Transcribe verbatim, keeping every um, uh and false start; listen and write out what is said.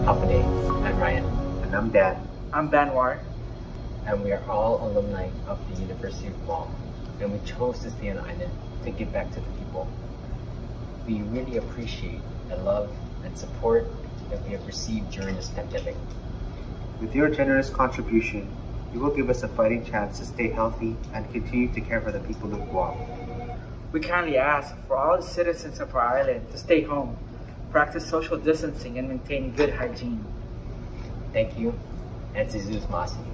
Hafaday. I'm Ryan. And I'm Dan. I'm Banwar. And we are all alumni of the University of Guam. And we chose to stay on the island to give back to the people. We really appreciate the love and support that we have received during this pandemic. With your generous contribution, you will give us a fighting chance to stay healthy and continue to care for the people of Guam. We kindly ask for all the citizens of our island to stay home, practice social distancing, and maintain good hygiene. Thank you, and Jesus Masi.